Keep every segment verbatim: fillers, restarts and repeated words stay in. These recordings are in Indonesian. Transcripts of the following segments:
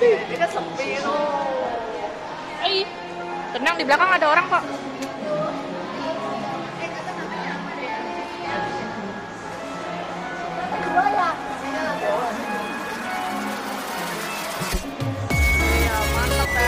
Ini kan sepi loh. Eh, tenang, di belakang ada orang kok. Iya, mantap ya.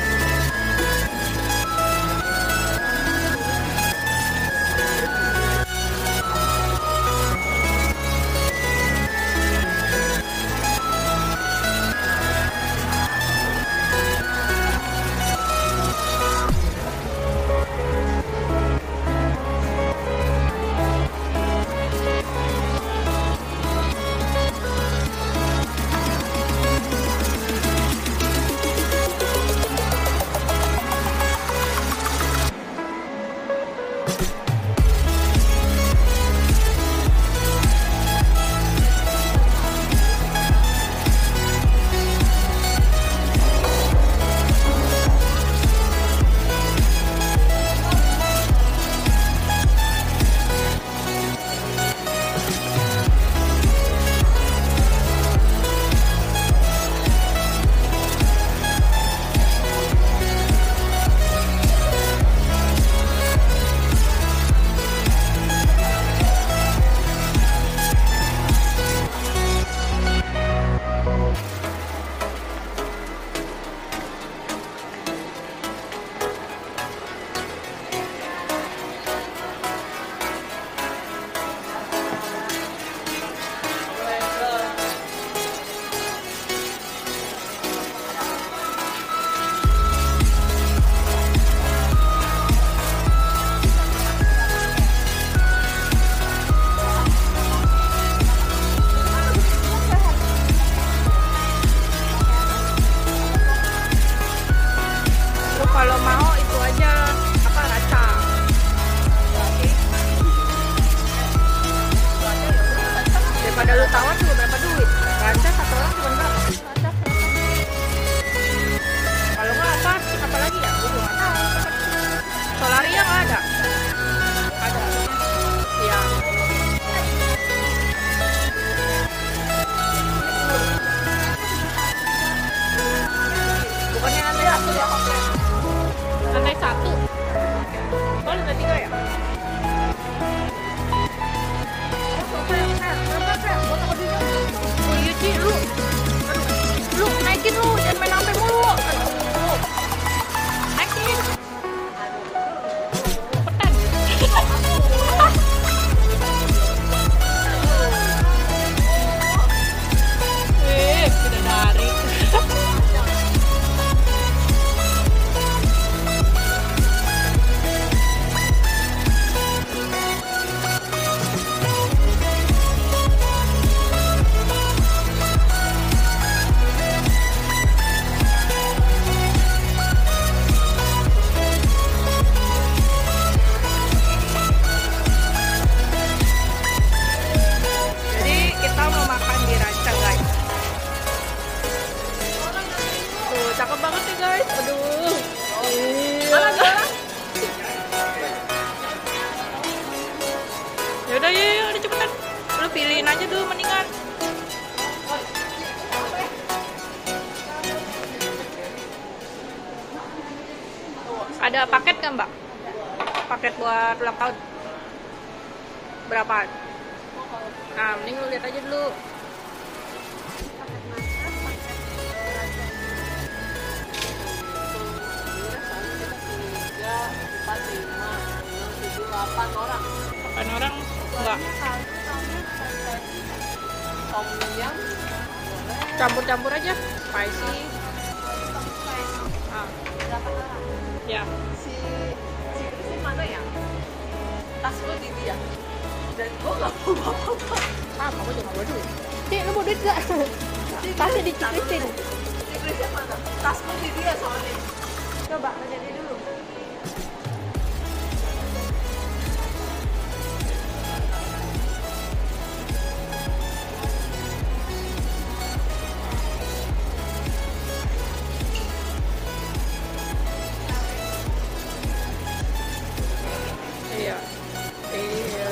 Kalau mau itu aja apa raca. Daripada lu tawar juga berapa duit? Raca satu orang cuma berapa? Kalau nggak apa? Apa lagi ya? Gue nggak tahu. Solaria nggak ada? Ada. Iya. Bukannya lantai satu ya? Lantai satu. Oh, lantai tiga ya? Oh iya Ci, lu Lu naikin lu, jangan main sampai mulu. Aduh. Naikin. Cepetan. Eh, bidadari. Cakep banget nih guys, aduh. Iya. Yaudah ya, ya, udah cepetan. Lu pilihin aja dulu mendingan. Ada paket kan mbak? Paket buat ulang tahun. Berapaan? Nah, mending lu lihat aja dulu. delapan orang. delapan orang enggak. Tom yum. Campur-campur aja, spicy. Ah. delapan orang. Ya. Si si Christine mana ya? Tas lu di dia. Dan gua enggak mau bawa apa. Ah, aku juga bawa duit. Cik, lu bawa duit enggak? Tasnya di Christine. Si Christine mana? Tas lu di dia soalnya. Coba aja dia dulu. Iya. Iya.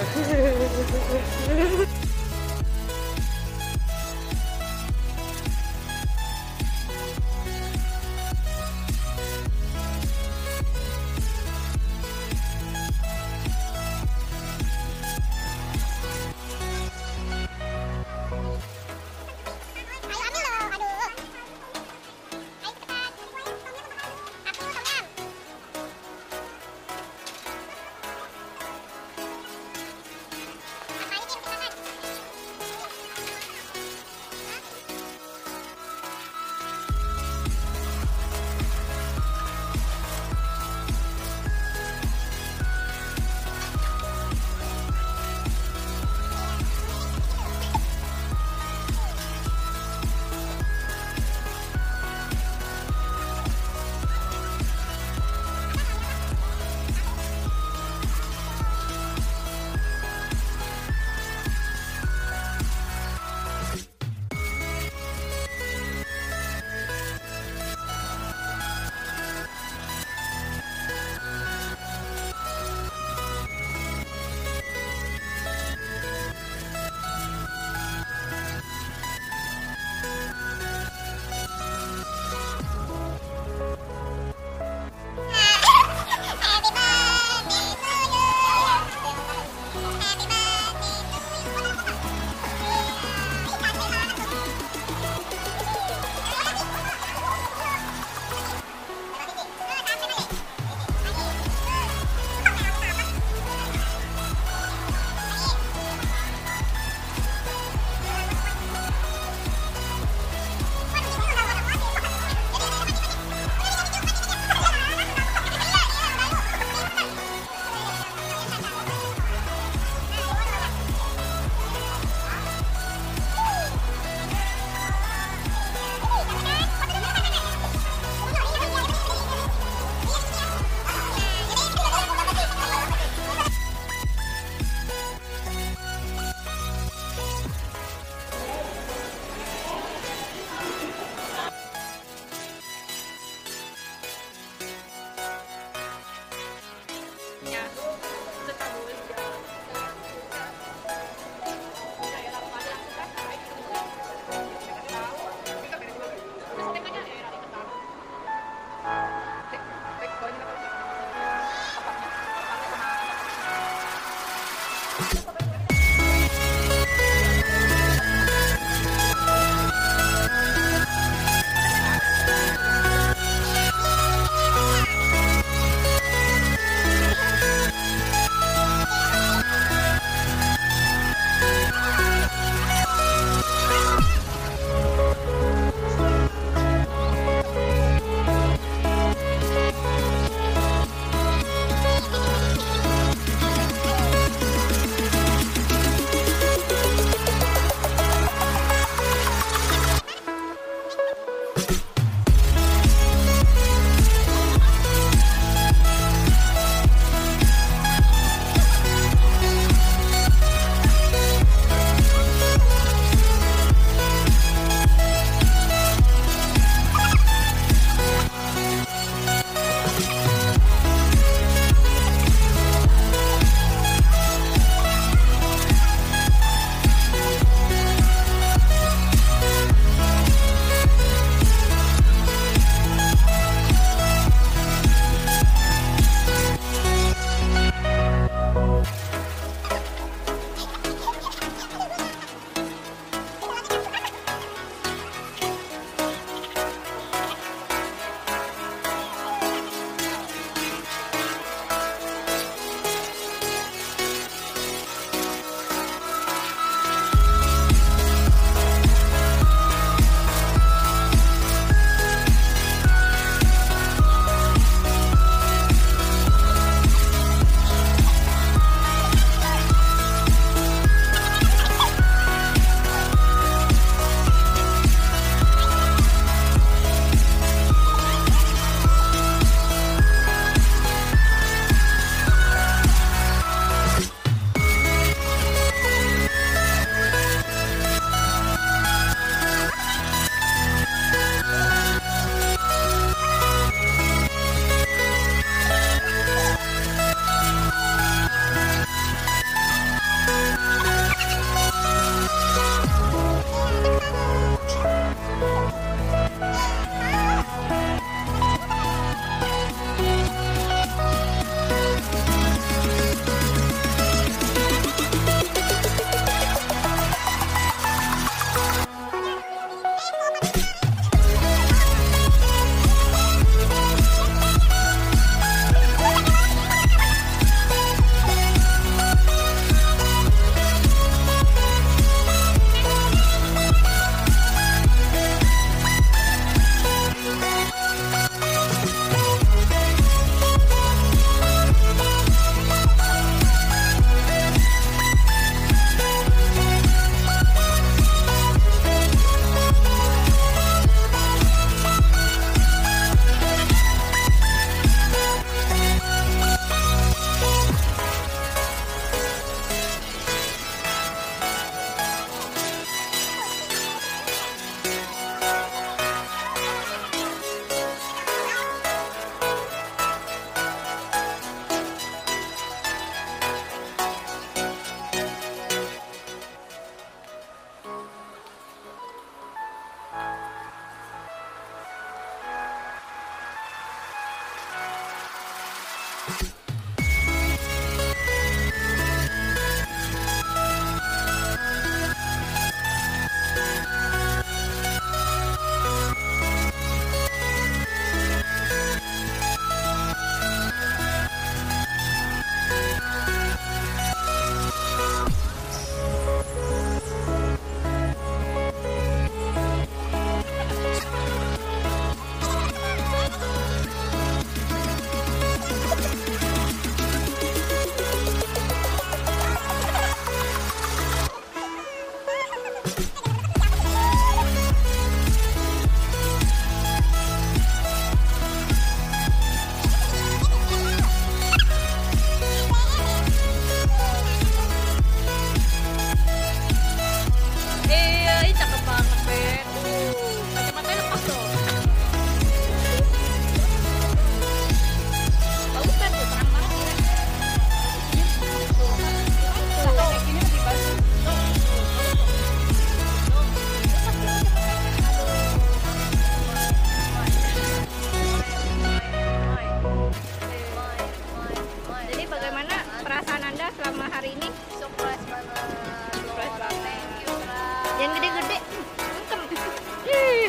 selama hari ini? Surprise banget. Surprise banget. Thank you, Kak. Jangan gede-gede. Ih.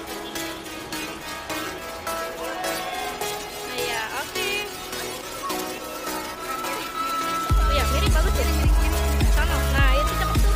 Nah ya, oke. Oh ya, mirip bagus ya. Sama. Nah, itu cakep tuh.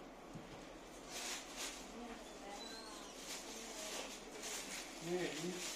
Yeah, you